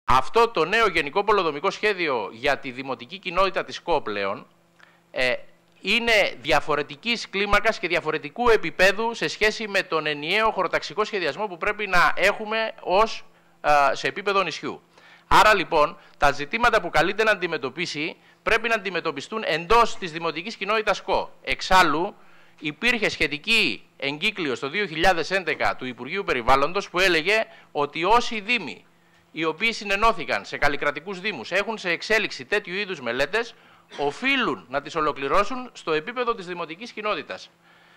Αυτό το νέο Γενικό Πολεοδομικό Σχέδιο για τη Δημοτική Κοινότητα της ΚΟ πλέον είναι διαφορετικής κλίμακας και διαφορετικού επίπεδου σε σχέση με τον ενιαίο χωροταξικό σχεδιασμό που πρέπει να έχουμε σε επίπεδο νησιού. Άρα λοιπόν τα ζητήματα που καλείται να αντιμετωπίσει πρέπει να αντιμετωπιστούν εντός της Δημοτικής Κοινότητας ΚΟ. Εξάλλου υπήρχε σχετική εγκύκλειος το 2011 του Υπουργείου Περιβάλλοντος που έλεγε ότι όσοι δήμοι οι οποίοι συνενώθηκαν σε καλλικρατικούς δήμους έχουν σε εξέλιξη τέτοιου είδους μελέτες οφείλουν να τις ολοκληρώσουν στο επίπεδο της Δημοτικής Κοινότητας.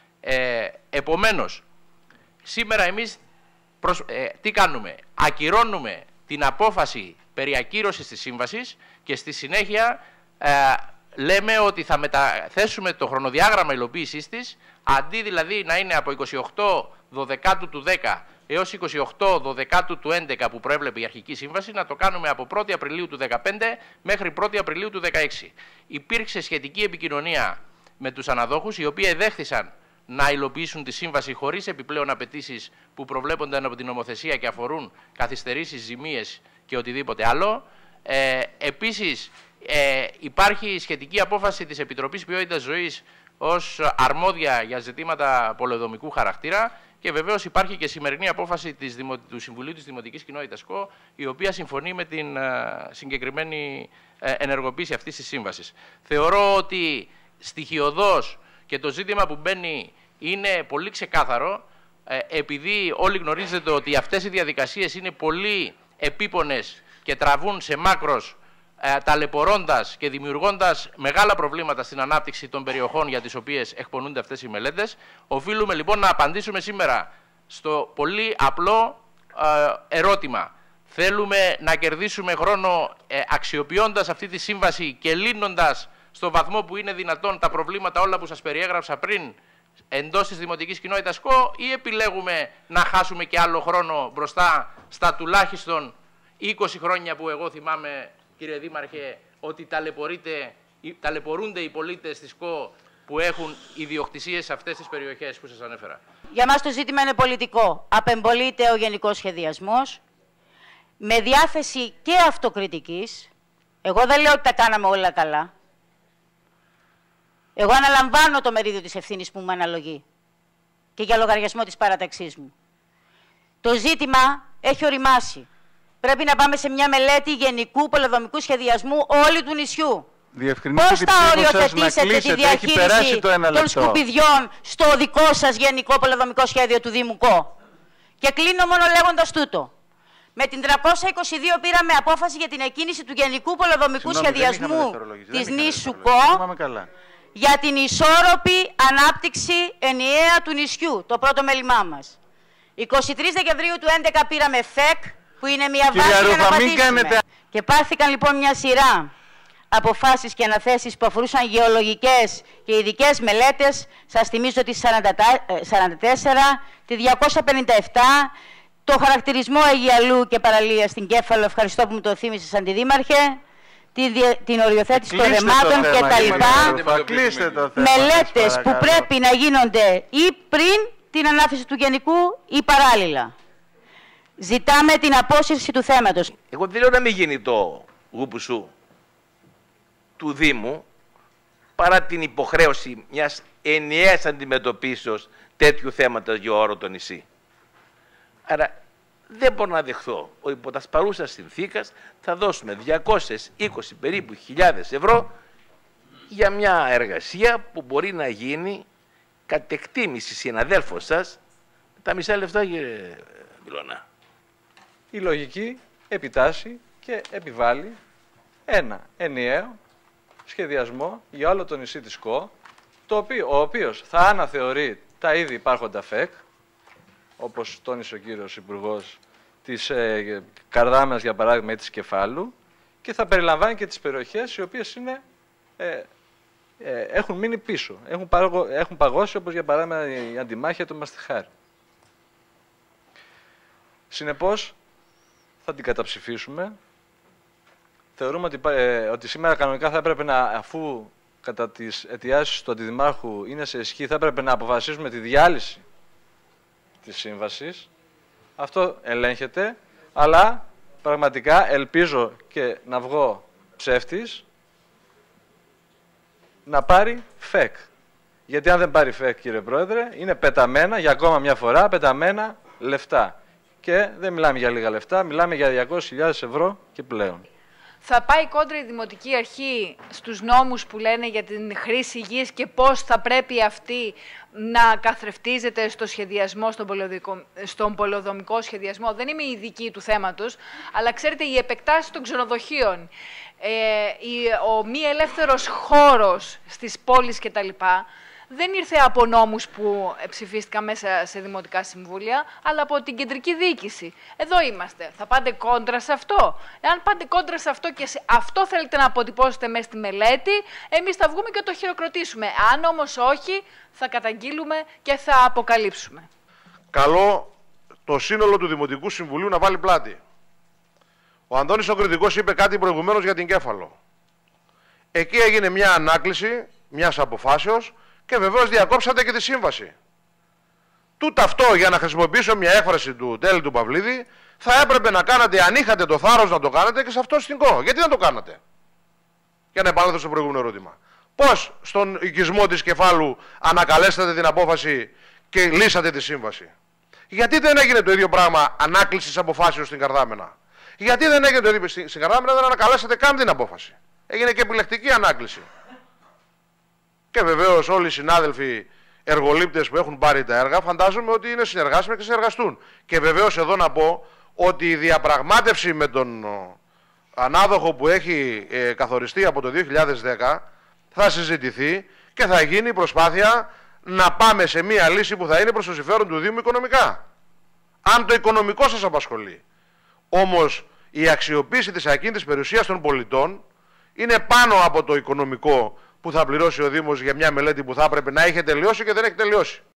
Επομένως, σήμερα εμείς τι κάνουμε? Ακυρώνουμε την απόφαση περί ακύρωσης της σύμβασης και στη συνέχεια λέμε ότι θα μεταθέσουμε το χρονοδιάγραμμα υλοποίησής της, αντί δηλαδή να είναι από 28/12 του 10 έως 28/12 του 11 που προέβλεπε η αρχική σύμβαση, να το κάνουμε από 1η Απριλίου του 2015 μέχρι 1η Απριλίου του 2016. Υπήρξε σχετική επικοινωνία με τους αναδόχους, οι οποίοι εδέχθησαν να υλοποιήσουν τη σύμβαση χωρίς επιπλέον απαιτήσεις που προβλέπονταν από την νομοθεσία και αφορούν καθυστερήσεις, ζημίες και οτιδήποτε άλλο. Επίσης, υπάρχει σχετική απόφαση της Επιτροπής Ποιότητας Ζωής ως αρμόδια για ζητήματα πολεοδομικού χαρακτήρα και βεβαίως υπάρχει και σημερινή απόφαση του Συμβουλίου της Δημοτικής Κοινότητας ΚΟ, η οποία συμφωνεί με την συγκεκριμένη ενεργοποίηση αυτής της σύμβασης. Θεωρώ ότι στοιχειωδώς και το ζήτημα που μπαίνει είναι πολύ ξεκάθαρο, επειδή όλοι γνωρίζετε ότι αυτές οι διαδικασίες είναι πολύ επίπονες και τραβούν σε μάκρος, ταλαιπωρώντας και δημιουργώντας μεγάλα προβλήματα στην ανάπτυξη των περιοχών για τις οποίες εκπονούνται αυτές οι μελέτες. Οφείλουμε λοιπόν να απαντήσουμε σήμερα στο πολύ απλό ερώτημα. Θέλουμε να κερδίσουμε χρόνο αξιοποιώντας αυτή τη σύμβαση και λύνοντας στο βαθμό που είναι δυνατόν τα προβλήματα όλα που σας περιέγραψα πριν εντός της Δημοτικής Κοινότητας ΚΟ, ή επιλέγουμε να χάσουμε και άλλο χρόνο μπροστά στα τουλάχιστον 20 χρόνια που εγώ θυμάμαι, κύριε Δήμαρχε, ότι ταλαιπωρούνται οι πολίτες της ΚΟ που έχουν ιδιοκτησίες σε αυτές τις περιοχές που σας ανέφερα. Για μας το ζήτημα είναι πολιτικό. Απεμπολείται ο γενικός σχεδιασμός με διάθεση και αυτοκριτικής. Εγώ δεν λέω ότι τα κάναμε όλα καλά. Εγώ αναλαμβάνω το μερίδιο της ευθύνης που μου αναλογεί και για λογαριασμό της παραταξής μου. Το ζήτημα έχει οριμάσει. Πρέπει να πάμε σε μια μελέτη γενικού πολεοδομικού σχεδιασμού όλου του νησιού. Πώς θα οριοθετήσετε τη διαχείριση των σκουπιδιών στο δικό σας γενικό πολεοδομικό σχέδιο του Δήμου ΚΟ? Και κλείνω μόνο λέγοντας τούτο. Με την 322 πήραμε απόφαση για την εκκίνηση του γενικού πολεοδομικού σχεδιασμού της νήσου ΚΟ για την ισόρροπη ανάπτυξη ενιαία του νησιού, το πρώτο μέλημά μας. 23 Δεκεμβρίου του 2011 πήραμε ΦΕΚ, που είναι μια βάση για να απαντήσουμε. Και πάρθηκαν λοιπόν μια σειρά αποφάσεις και αναθέσεις που αφορούσαν γεωλογικές και ειδικές μελέτες. Σας θυμίζω τη 44, τη 257, το χαρακτηρισμό Αιγιαλού και παραλίας στην Κέφαλο, ευχαριστώ που μου το θύμισες Αντιδήμαρχε, την οριοθέτηση των ρεμάτων κτλ. Μελέτες που πρέπει να γίνονται ή πριν την ανάθεση του γενικού ή παράλληλα. Ζητάμε την απόσυρση του θέματος. Εγώ δεν λέω να μην γίνει το γουπουσού του Δήμου, παρά την υποχρέωση μιας ενιαίας αντιμετωπίσεως τέτοιου θέματος για όλο το νησί. Άρα δεν μπορώ να δεχθώ ότι υπό τα παρούσα συνθήκας θα δώσουμε 220 περίπου χιλιάδες ευρώ για μια εργασία που μπορεί να γίνει κατ' εκτίμηση συναδέλφων σας τα μισά λεφτά, κύριε Μιλώνα. Η λογική επιτάσσει και επιβάλλει ένα ενιαίο σχεδιασμό για όλο το νησί της ΚΟ, ο οποίος θα αναθεωρεί τα ήδη υπάρχοντα ΦΕΚ, όπως τόνισε ο κύριος Υπουργός, της Καρδάμας για παράδειγμα ή της Κεφάλου, και θα περιλαμβάνει και τις περιοχές οι οποίες είναι, έχουν μείνει πίσω, έχουν παγώσει, όπως για παράδειγμα η Αντιμάχια του Μαστιχάρη. Συνεπώς, θα την καταψηφίσουμε. Θεωρούμε ότι σήμερα κανονικά θα έπρεπε να, αφού κατά τις αιτιάσεις του Αντιδημάρχου είναι σε ισχύ, θα έπρεπε να αποφασίσουμε τη διάλυση της σύμβασης. Αυτό ελέγχεται, αλλά πραγματικά ελπίζω και να βγω ψεύτης, να πάρει ΦΕΚ. Γιατί αν δεν πάρει ΦΕΚ, κύριε Πρόεδρε, είναι πεταμένα, για ακόμα μια φορά, πεταμένα λεφτά. Και δεν μιλάμε για λίγα λεφτά, μιλάμε για 200.000 ευρώ και πλέον. Θα πάει κόντρα η Δημοτική Αρχή στους νόμους που λένε για την χρήση γης και πώς θα πρέπει αυτή να καθρεφτίζεται στο σχεδιασμό, στον πολεοδομικό σχεδιασμό. Δεν είμαι ειδική του θέματος, αλλά ξέρετε, οι επεκτάσεις των ξενοδοχείων, ο μη ελεύθερος χώρος στις πόλεις κτλ. Δεν ήρθε από νόμους που ψηφίστηκαν μέσα σε δημοτικά συμβούλια, αλλά από την κεντρική διοίκηση. Εδώ είμαστε. Θα πάτε κόντρα σε αυτό. Εάν πάτε κόντρα σε αυτό και σε αυτό θέλετε να αποτυπώσετε μέσα στη μελέτη, εμείς θα βγούμε και το χειροκροτήσουμε. Αν όμως όχι, θα καταγγείλουμε και θα αποκαλύψουμε. Καλό το σύνολο του Δημοτικού Συμβουλίου να βάλει πλάτη. Ο Αντώνης ο Κρητικός είπε κάτι προηγουμένως για την Κέφαλο. Εκεί έγινε μια ανάκληση μιας αποφάσεως και βεβαίως διακόψατε και τη σύμβαση. Τούτο αυτό, για να χρησιμοποιήσω μια έκφραση του Τέλη του Παυλίδη, θα έπρεπε να κάνατε, αν είχατε το θάρρος να το κάνετε, και σε αυτό στην ΚΟ. Γιατί δεν το κάνατε? Για να επανέλθω στο προηγούμενο ερώτημα. Πώς στον οικισμό της Κεφάλου ανακαλέσατε την απόφαση και λύσατε τη σύμβαση? Γιατί δεν έγινε το ίδιο πράγμα ανάκλησης αποφάσεως στην Καρδάμαινα? Γιατί δεν έγινε το ίδιο στην Καρδάμαινα, δεν ανακαλέσατε καν την απόφαση? Έγινε και επιλεκτική ανάκληση. Και βεβαίως όλοι οι συνάδελφοι εργολήπτες που έχουν πάρει τα έργα φαντάζομαι ότι είναι συνεργάσιμοι και συνεργαστούν. Και βεβαίως εδώ να πω ότι η διαπραγμάτευση με τον ανάδοχο που έχει καθοριστεί από το 2010 θα συζητηθεί και θα γίνει προσπάθεια να πάμε σε μία λύση που θα είναι προς το συμφέρον του Δήμου οικονομικά. Αν το οικονομικό σας απασχολεί. Όμως η αξιοποίηση της ακίνητης περιουσίας των πολιτών είναι πάνω από το οικονομικό που θα πληρώσει ο Δήμος για μια μελέτη που θα έπρεπε να έχει τελειώσει και δεν έχει τελειώσει.